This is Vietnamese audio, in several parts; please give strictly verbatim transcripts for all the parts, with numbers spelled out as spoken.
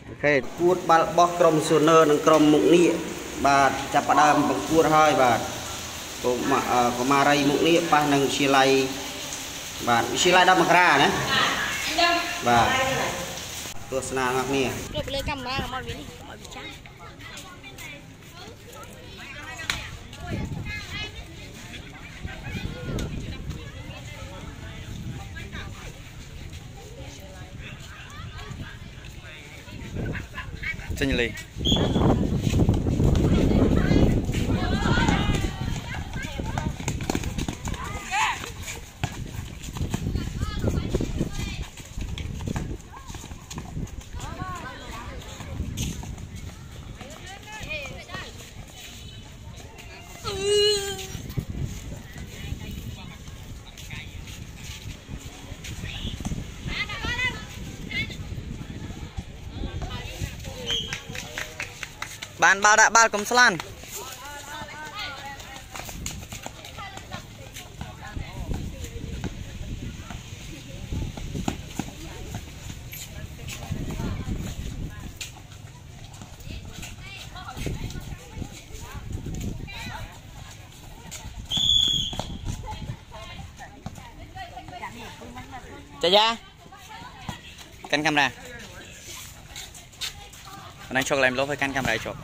cái cuột ba bó crom soner nâng crom mục nịa bà chạp bà đàm bằng cuột hơi bà có mà có mà ray mục nịa ba nâng xì lay bà xì lay đâm bằng ra nè bà tôi sẽ nào ngạc nè chân lì ban bao đã bao cầm slan chạy ra canh camera anh cho làm lốp với canh camera chụp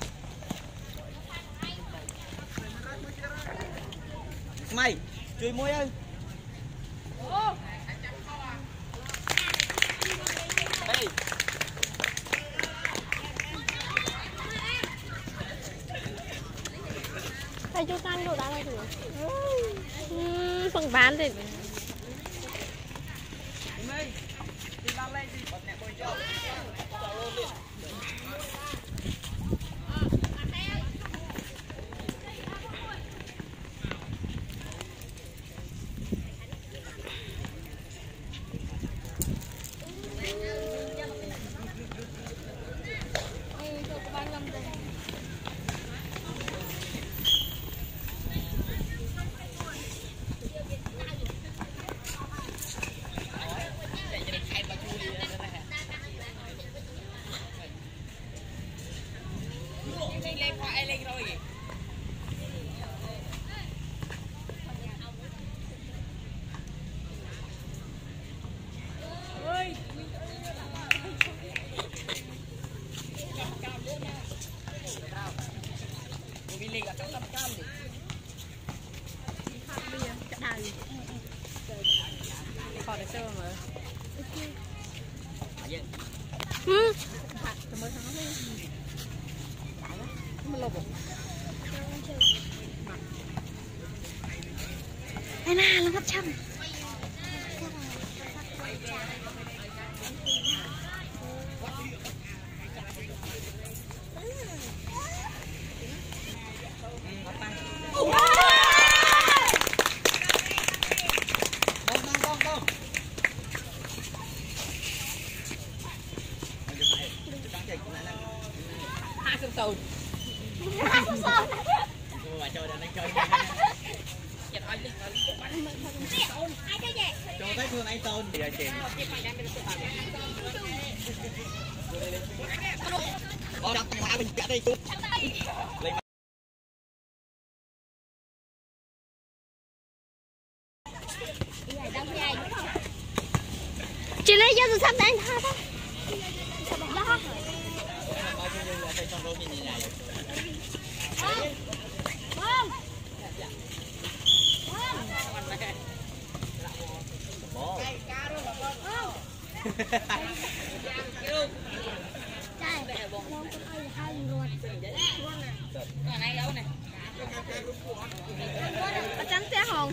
mày chui muối ơi hey. Thầy chú can đồ đá này thử phần bán thì đây nè là gấp trăm Tồn. Mà chơi đang chơi. Chặt anh đi. Ai chơi vậy? Cho thấy thương anh Tồn thì chị. Ô đập mà mình chặt đi chút. Chị lấy cho tôi sắp đến tha đó. Đó. Trắng té hồng.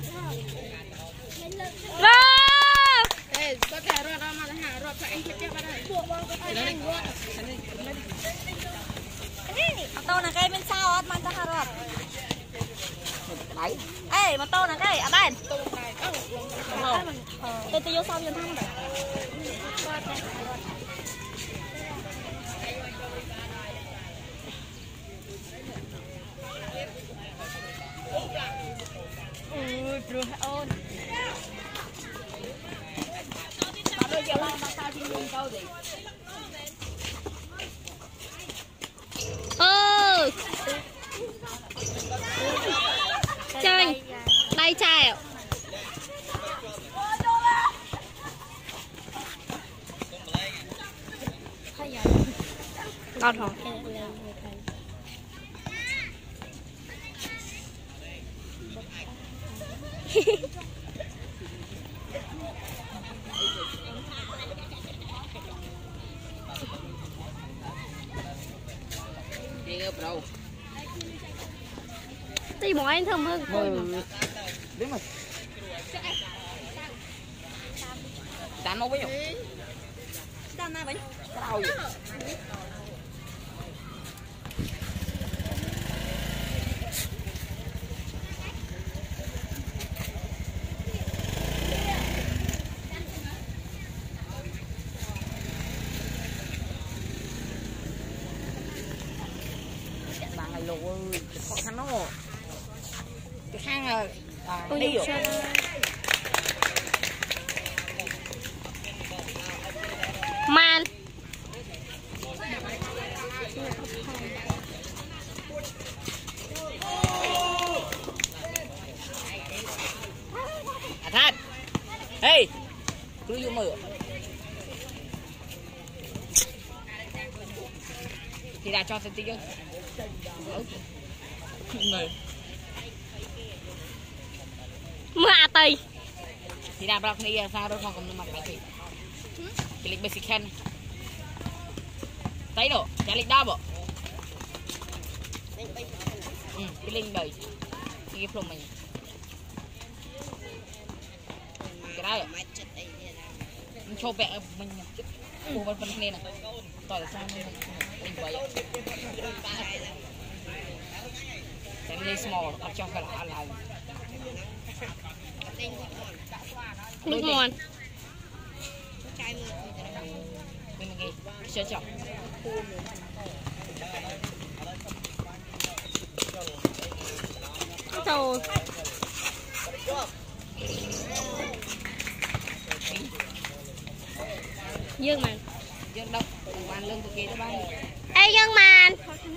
Ê, có thể rồi đó mà hạ rồi phải anh tiếp vào đây. Tô là cây bên sau á, mang ra hạ rồi. Đấy. Ê, mà tô là cây ở đây. Tôi tôi vô sau vô thăm rồi. Ôi, rồi ôn. Mà bây giờ lo mà sao thì mình câu gì? tay chai ngon không thì mọi anh thơm hơn biết mà tán nó với nhau tao na bánh tao vậy bạn này lù ơi khó khăn nó cái khang rồi à, đi rồi man à Thad hey cứ vô mở thì đã cho tí chưa người mưa à tây thì đã bạc này sao đâu không còn mặt cái cái lịch basic khen thấy đâu cái lịch đa bộ ừ, cái lịch bảy cái phồng mình cái đó mình cho vẽ mình cô vẫn vẫn lên này tỏi là sao mình mình vậy cái này small bắt cho cái là là nước ngon mình nghe chơi chọc rồi dương màn dương đâu bàn lưng tụi kia đó bạn ê dương màn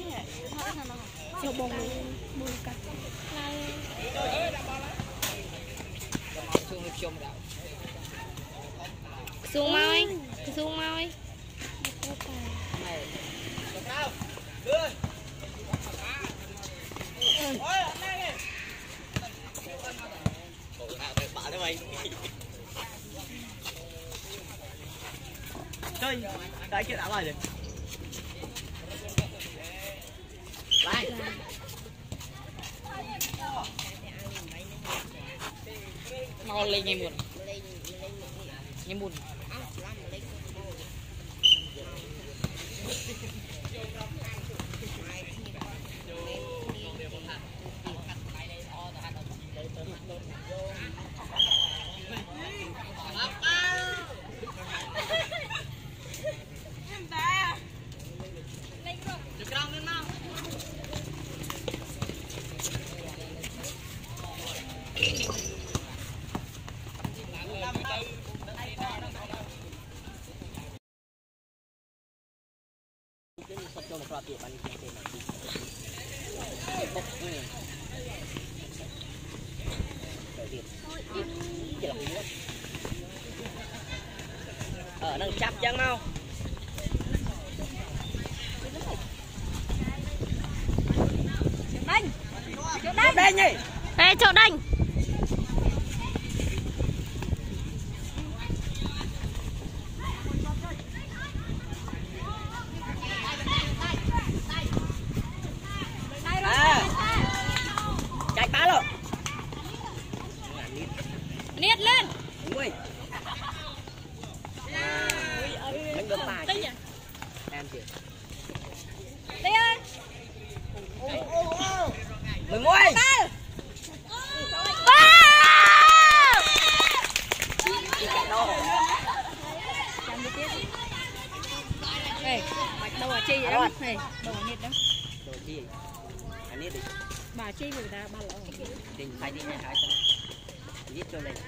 xuống môi xuống môi chơi cái kia đã bài rồi lại nó lên ngay muộn ngay muộn ở đang chắp chân mau đánh đánh đánh nhỉ ê chỗ đánh chạy phá rồi niết lên ui mình được bài em chị đi ơi mười mũi ê đâu là chi vậy đó này đâu là niết đó đồ chi anh niết đi bà chi người ta ba lỗ tình phải đi ngay hải giết cho lên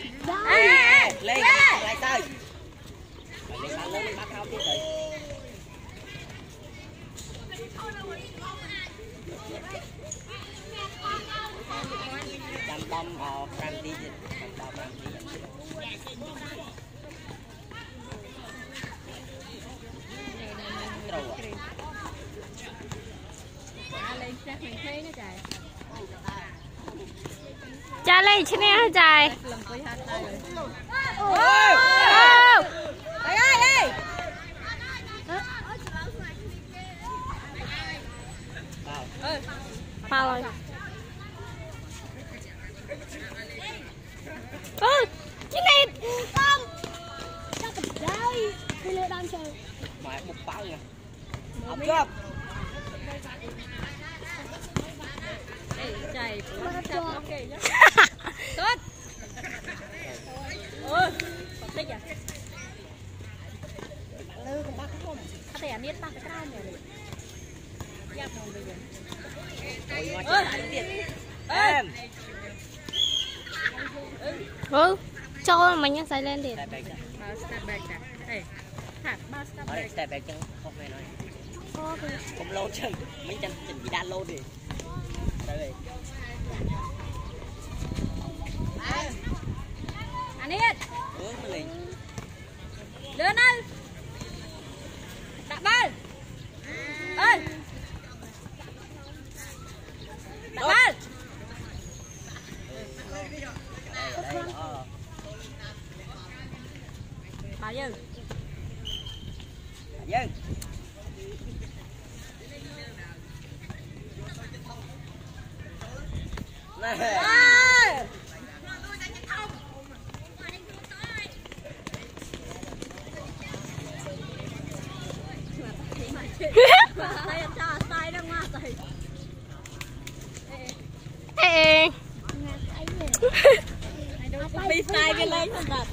lên lại sao lên bắt lên bắt tháo tiếp rồi bom ở Phan đi bom Phan đi cha lên trên này dài đây ơi đây Pha rồi ơ cái này con sao tập đây tôi lên đang chơi mày một bao nha học chưa chạy tốt ôi thích à lư cũng bác không có thể biết bác cái này này giáp mồm bây giờ em ừ cho mình nhắc lên đi ba step back nè ê hạt ba step back step back chân không này nói không lâu chân mấy chân chân bị đan lâu đi đây anh hết lên ơi đặt bal ơi đặt bal bà Dương dân Ê bị sai cái lên không thật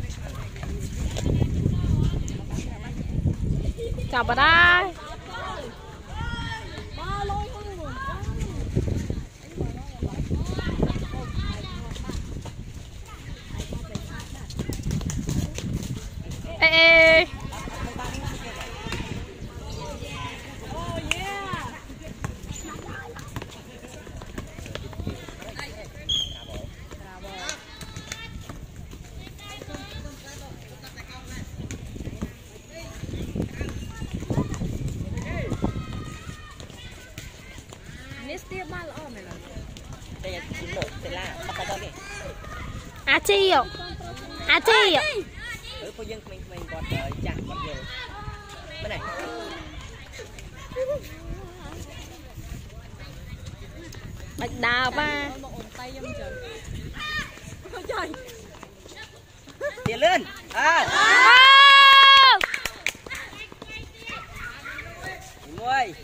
chào bà đây ê ê à chi ạ à chi ạ ừ cô dân mình mình còn chặt còn nhiều cái này bạch đào ba tiền lên à mười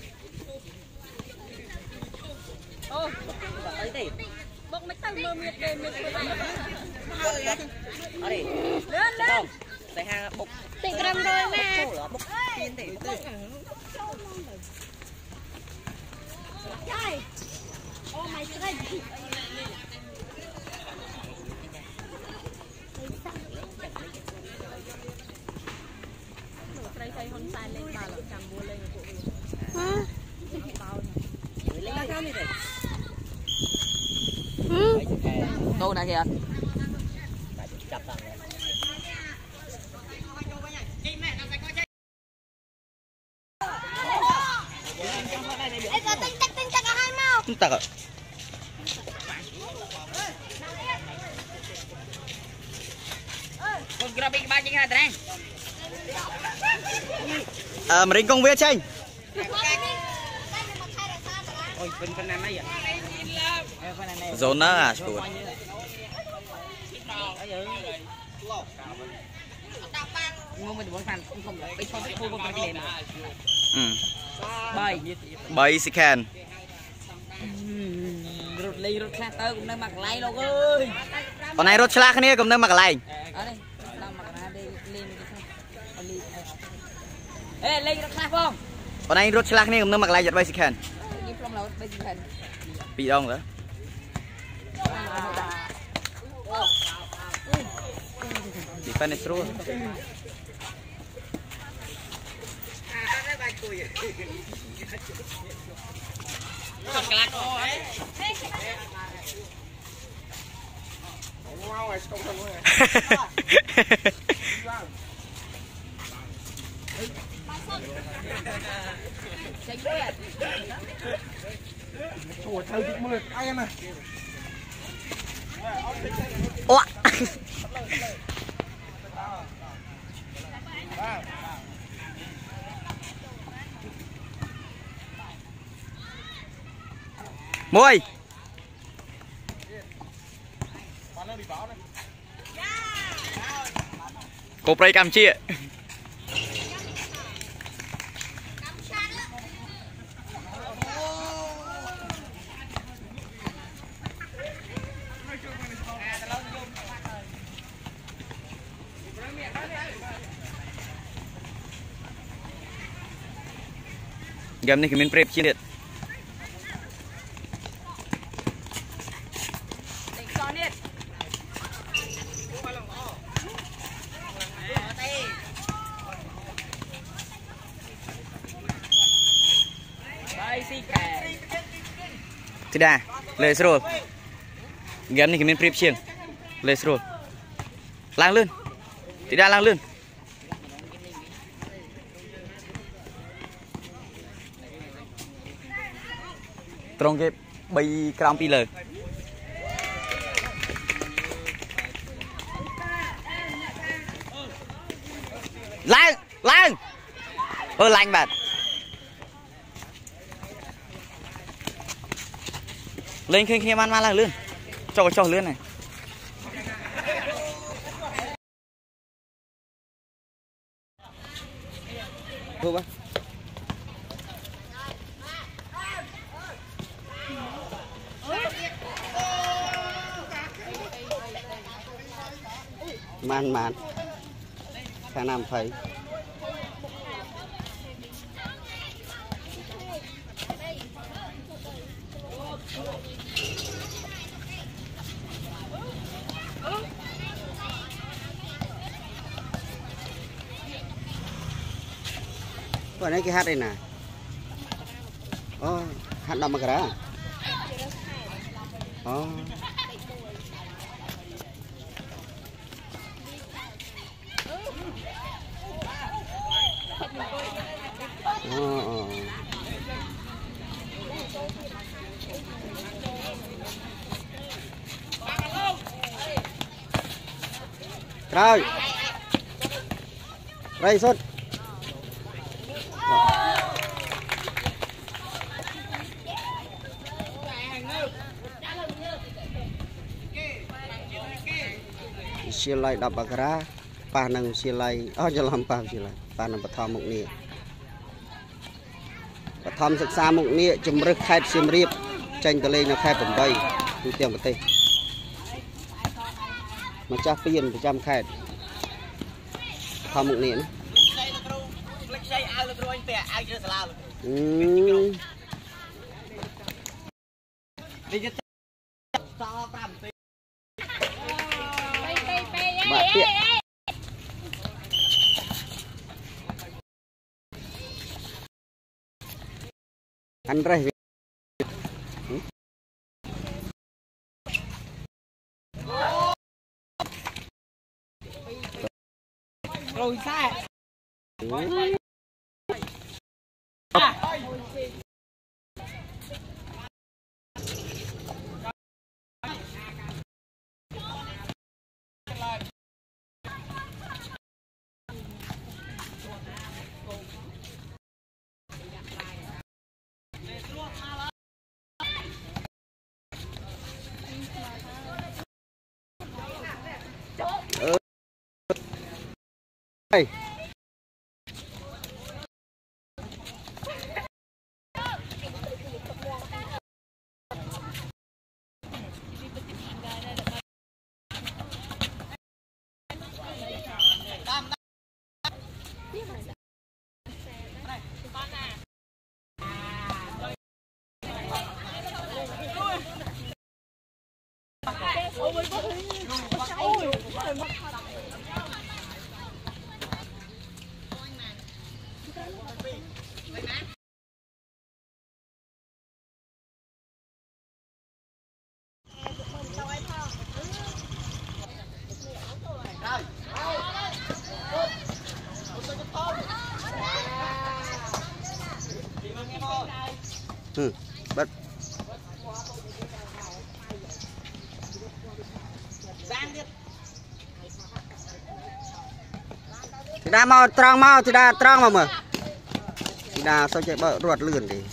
ô ấy đi bốc mấy tầng mơ miệt đề miệt ở đi lên lên tại hàng bốc tỉnh rầm rồi mà bốc tiền thì trời oh my god đây thấy con sai lên bà lại cầm bùa lên của hả lên ba trăm đi rồi đâu này kìa chập tầng ê có tinh tắc tinh tắc ở hai màu tinh tắc ạ con kia bị ba chân hai tay à mà công việc tranh ôi bên bên này vậy zona à chuột ngô mình muốn phản không không bị không không không cái này ừ bay bay scan rụt ly rụt khác tới cũng đang mặc lay đâu ơi còn này rốt slack này cũng đang mặc lại ở đây đang mặc ra đây lên cái ê lên rụt khác không còn này rốt slack này cũng đang mặc lại giật bay scan như trong lầu bay scan bị đông nữa bị fan này rồi con lạc thôi Ủa chơi thích mưa ai em à? Ủa. Môi. Cô play cam chia. Game này mình prep chia liệt. Tidak, let's roll. Game này mình prep chia. Let's roll. Lang lên. Tidak lang lên. Trong cái bay cam pi lời. Lang, lang. Ơ lang bạn. Lên khi khi ăn mà lang lươn. Cho cho lươn này. Thôi ba. Man man khả năng thấy Còn đấy cái hát đây nè. Ồ, hát đậm mà cái đó. Ồ. Ồ. Rồi. Đây xuất. Silai đập bạc ra, pa năng silai, oh cho làm pa silai, pa năng bát thom một nia, bát thom sực xa một nia, chấm rực khai xiêm riệp, tranh tờ lên là khai bẩm bay, tu tiệm bát tê, mà chắc phiền phải trăm khai, thom một nia nữa. Bạn tiện ăn rây rồi sai Hey. bật thì đa mau trăng mau thì đa trăng mà mà thì đa sao chạy bờ ruột lươn thì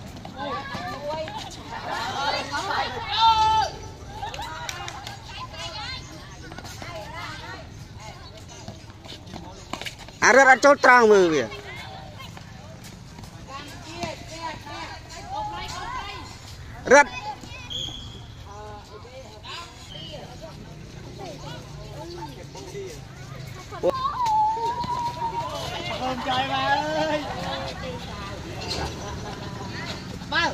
à rất ăn chốt trăng mưa kìa rất Con trời bà ơi. Vâng.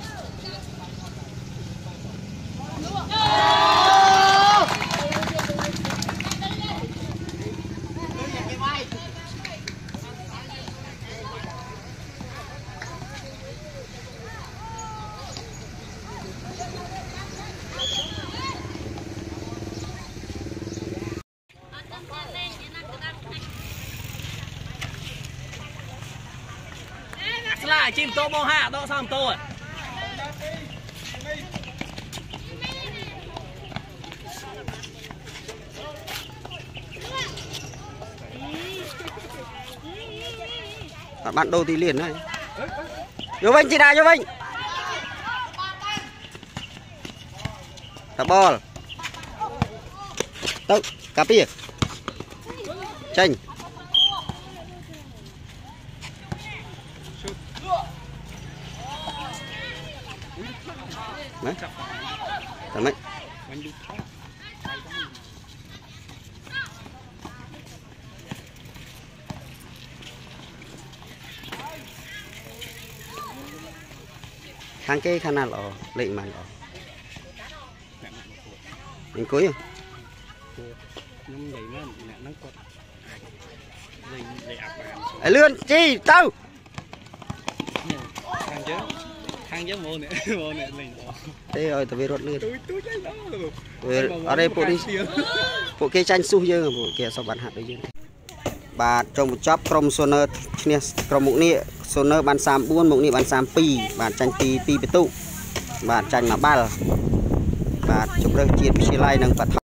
Là chim tô mô hạ đó sao tô à bạn đầu thì liền này vô vinh chị đà vô vinh tập ball tao cà pia chanh mấy tao mấy khang cái khăn nào lọ lệnh màn lọ mình cuối không ấy lươn chi tao khang chứ khang chứ mồ nè mồ nè mình thế rồi tao về rốt lươn ở đây bộ đi bộ kia tranh su dơ bộ kia sao bạn hạt đấy dơ bà trong một chóp krom soner kia krom mục nịa soner bàn sam buôn mục nịa bàn sam pi bà tranh pi pi bê tụ bà tranh mà ba bà chụp được chia chia lai nâng bát